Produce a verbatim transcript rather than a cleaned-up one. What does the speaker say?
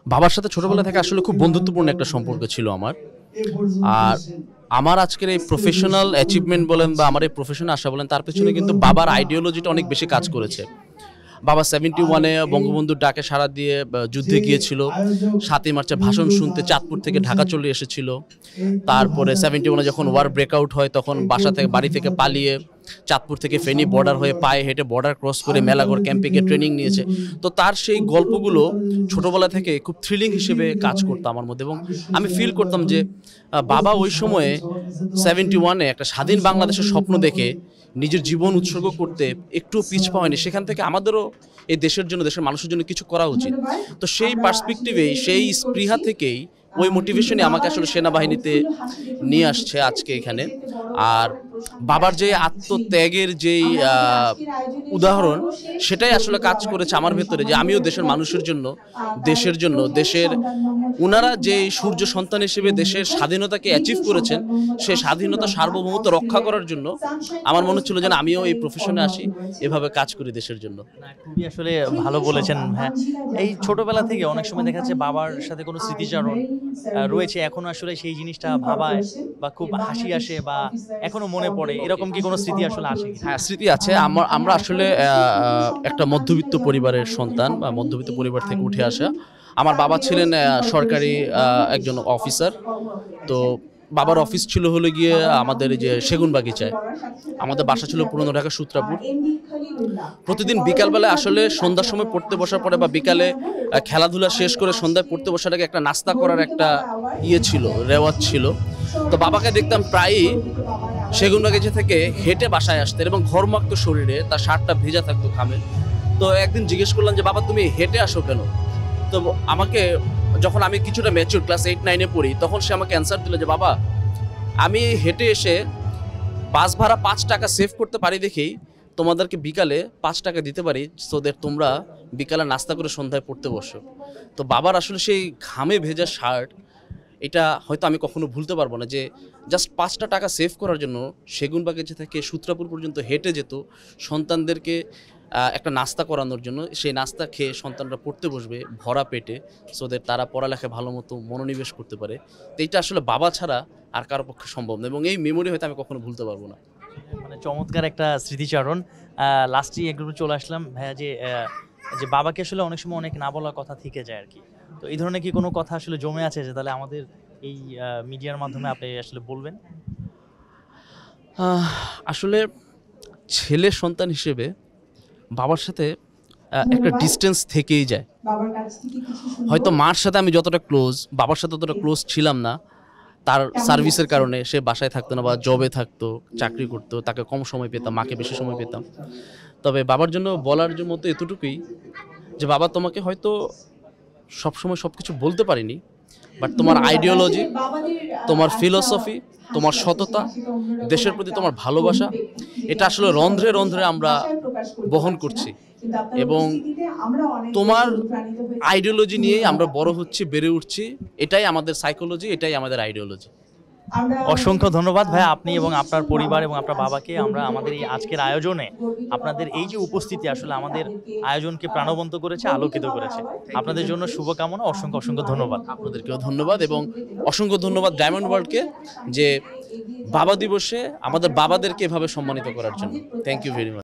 বাবার সাথে ছোটবেলা থেকে আসলে খুব বন্ধুত্বপূর্ণ একটা সম্পর্ক ছিল আমার। আর আমার আজকের এই প্রফেশনাল অ্যাচিভমেন্ট বলেন বা আমার এই প্রফেশনে আসা বলেন, তার পেছনে কিন্তু বাবার আইডিওলজিটা অনেক বেশি কাজ করেছে। বাবা সেভেন্টি ওয়ানে বঙ্গবন্ধুর ডাকে সাড়া দিয়ে যুদ্ধে গিয়েছিল, সাতই মার্চে ভাষণ শুনতে চাঁদপুর থেকে ঢাকা চলে এসেছিল। তারপরে সেভেন্টি ওয়ানে যখন ওয়ার ব্রেকআউট হয় তখন বাসা থেকে বাড়ি থেকে পালিয়ে চাঁদপুর থেকে ফেনী বর্ডার হয়ে পায়ে হেঁটে বর্ডার ক্রস করে মেলাঘর ক্যাম্পে গিয়ে ট্রেনিং নিয়েছে। তো তার সেই গল্পগুলো ছোটোবেলা থেকে খুব থ্রিলিং হিসেবে কাজ করতো আমার মধ্যে, এবং আমি ফিল করতাম যে বাবা ওই সময়ে সেভেন্টি ওয়ানে একটা স্বাধীন বাংলাদেশের স্বপ্ন দেখে নিজের জীবন উৎসর্গ করতে একটু পিছ পাওয়ায়নি। সেখান থেকে আমাদেরও এই দেশের জন্য, দেশের মানুষের জন্য কিছু করা উচিত। তো সেই পার্সপেক্টিভেই, সেই স্পৃহা থেকেই, ওই মোটিভেশনে আমাকে আসলে সেনাবাহিনীতে নিয়ে আসছে আজকে এখানে। আর বাবার যে আত্মত্যাগের যেই উদাহরণ, সেটাই আসলে কাজ করেছে আমার ভেতরে, যে আমিও দেশের মানুষের জন্য, দেশের জন্য, দেশের ওনারা যে সূর্য সন্তান হিসেবে দেশের স্বাধীনতাকে অ্যাচিভ করেছেন, সেই স্বাধীনতা সার্বভৌমত্ব রক্ষা করার জন্য আমার মনে হচ্ছিল যেন আমিও এই প্রফেশনে আসি, এভাবে কাজ করি দেশের জন্য। খুবই আসলে ভালো বলেছেন। হ্যাঁ, এই ছোটবেলা থেকে অনেক সময় দেখা যাচ্ছে বাবার সাথে কোনো স্মৃতিচারণ রয়েছে, এখনো আসলে সেই জিনিসটা ভাবায় বা খুব হাসি আসে বা এখনো মনে পড়ে, এরকম কি কোনো স্মৃতি আসলে আসে? হ্যাঁ, স্মৃতি আছে। আমার আমরা আসলে একটা মধ্যবিত্ত পরিবারের সন্তান বা মধ্যবিত্ত পরিবার থেকে উঠে আসা। আমার বাবা ছিলেন সরকারি একজন অফিসার। তো বাবার অফিস ছিল হলে গিয়ে আমাদের এই যে সেগুনবাগিচায়, আমাদের বাসা ছিল পুরনো ঢাকা সূত্রাপুর। প্রতিদিন বিকালবেলা আসলে সন্ধ্যার সময় পড়তে বসার পরে বা বিকালে খেলাধুলা শেষ করে সন্ধ্যায় পড়তে বসাটাকে একটা নাস্তা করার একটা ইয়ে ছিল, রেওয়াজ ছিল। তো বাবাকে দেখতাম প্রায়ই সেগুনবাগিচা থেকে হেঁটে বাসায় আসতেন এবং ঘর্মাক্ত শরীরে, তার শার্টটা ভেজা থাকতো ঘামে। তো একদিন জিজ্ঞেস করলাম যে বাবা তুমি হেঁটে আসো কেন? তো আমাকে, যখন আমি কিছুটা ম্যাচিউর ক্লাস এইট নাইনে পড়ি, তখন সে আমাকে অ্যান্সার দিল যে বাবা আমি হেঁটে এসে বাস ভাড়া পাঁচ টাকা সেভ করতে পারি দেখেই তোমাদেরকে বিকালে পাঁচ টাকা দিতে পারি, সো দ্যাট তোমরা বিকালে নাস্তা করে সন্ধ্যায় পড়তে বসো। তো বাবার আসলে সেই ঘামে ভেজা শার্ট, এটা হয়তো আমি কখনো ভুলতে পারবো না, যে জাস্ট পাঁচটা টাকা সেভ করার জন্য সেগুনবাগিচা থেকে সূত্রাপুর পর্যন্ত হেঁটে যেত সন্তানদেরকে একটা নাস্তা করানোর জন্য। সেই নাস্তা খেয়ে সন্তানরা পড়তে বসবে ভরা পেটে, সো দ্যাট তারা পড়ালেখায় ভালো মতো মনোনিবেশ করতে পারে। তো এইটা আসলে বাবা ছাড়া আর কারো পক্ষে সম্ভব না, এবং এই মেমোরি হয়তো আমি কখনো ভুলতে পারবো না। মানে চমৎকার একটা স্মৃতিচারণ। লাস্টে একটু চলে আসলাম ভাইয়া, যে যে বাবাকে আসলে অনেক সময় অনেক না বলার কথা থেকে যায় আর কি। তো এই ধরনের কি কোনো কথা আসলে জমে আছে যে তাহলে আমাদের এই মিডিয়ার মাধ্যমে আপনি আসলে বলবেন? আসলে ছেলে সন্তান হিসেবে বাবার সাথে একটা ডিস্টেন্স থেকেই যায়। হয়তো মার সাথে আমি যতটা ক্লোজ, বাবার সাথে ততটা ক্লোজ ছিলাম না। তার সার্ভিসের কারণে সে বাসায় থাকতো না বা জবে থাকতো, চাকরি করতো, তাকে কম সময় পেতাম, মাকে বেশি সময় পেতাম। তবে বাবার জন্য বলার মতো এতটুকুই যে বাবা তোমাকে হয়তো সবসময় সব কিছু বলতে পারিনি, বাট তোমার আইডিওলজি, তোমার ফিলোসফি, তোমার সততা, দেশের প্রতি তোমার ভালোবাসা, এটা আসলে রন্ধ্রে রন্ধ্রে আমরা বহন করছি, এবং তোমার আইডিওলজি নিয়েই আমরা বড় হচ্ছি, বেড়ে উঠছি। এটাই আমাদের সাইকোলজি, এটাই আমাদের আইডিওলজি। অসংখ্য ধন্যবাদ ভাই, আপনি এবং আপনার পরিবার এবং আপনার বাবাকে। আমরা আমাদের এই আজকের আয়োজনে আপনাদের এই যে উপস্থিতি আসলে আমাদের আয়োজনকে প্রাণবন্ত করেছে, আলোকিত করেছে। আপনাদের জন্য শুভকামনা, অসংখ্য অসংখ্য ধন্যবাদ। আপনাদেরকেও ধন্যবাদ, এবং অসংখ্য ধন্যবাদ ডায়মন্ড ওয়ার্ল্ডকে যে বাবা দিবসে আমাদের বাবাদেরকে এভাবে সম্মানিত করার জন্য। Thank you very much.